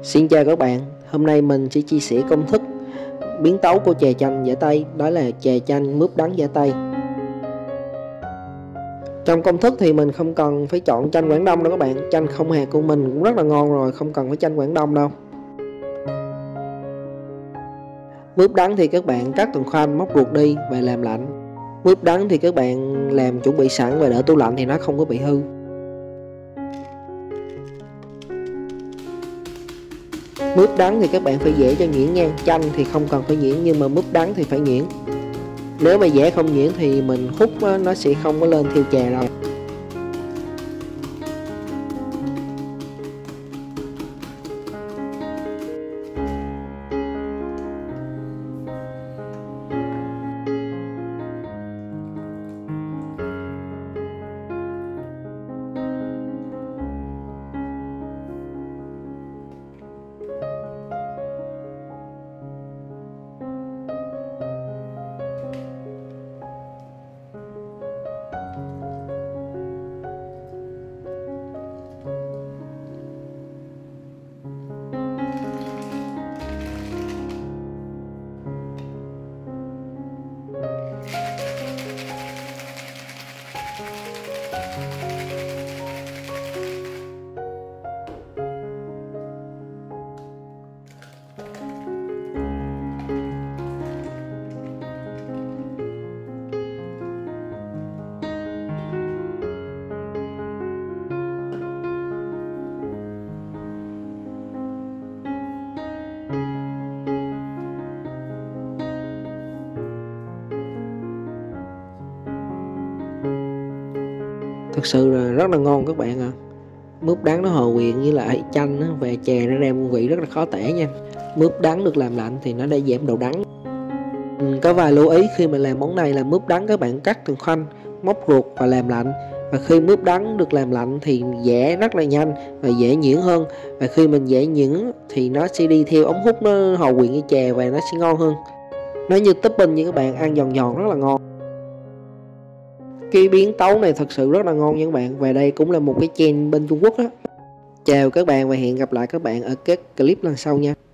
Xin chào các bạn, hôm nay mình sẽ chia sẻ công thức biến tấu của chè chanh giả Tây, đó là chè chanh mướp đắng giả Tây. Trong công thức thì mình không cần phải chọn chanh Quảng Đông đâu các bạn, chanh không hạt của mình cũng rất là ngon rồi, không cần phải chanh Quảng Đông đâu. Mướp đắng thì các bạn cắt từng khoanh, móc ruột đi và làm lạnh. Mướp đắng thì các bạn làm chuẩn bị sẵn và để tủ lạnh thì nó không có bị hư. Mướp đắng thì các bạn phải giã cho nhuyễn nha, chanh thì không cần phải nhuyễn nhưng mà mướp đắng thì phải nhuyễn. Nếu mà giã không nhuyễn thì mình hút nó sẽ không có lên theo chè đâu. Thật sự là rất là ngon các bạn ạ. Mướp đắng nó hòa quyện với lại chanh và chè nó ra mùi vị rất là khó tả nha. Mướp đắng được làm lạnh thì nó đã giảm độ đắng. Có vài lưu ý khi mà làm món này là mướp đắng các bạn cắt từng khoanh, móc ruột và làm lạnh. Và khi mướp đắng được làm lạnh thì giã rất là nhanh và dễ nhuyễn hơn. Và khi mình dễ nhuyễn thì nó sẽ đi theo ống hút, nó hòa quyện với chè và nó sẽ ngon hơn. Nó như topping như các bạn, ăn giòn giòn rất là ngon. Cái biến tấu này thật sự rất là ngon nha các bạn. Và đây cũng là một cái trend bên Trung Quốc đó. Chào các bạn và hẹn gặp lại các bạn ở các clip lần sau nha.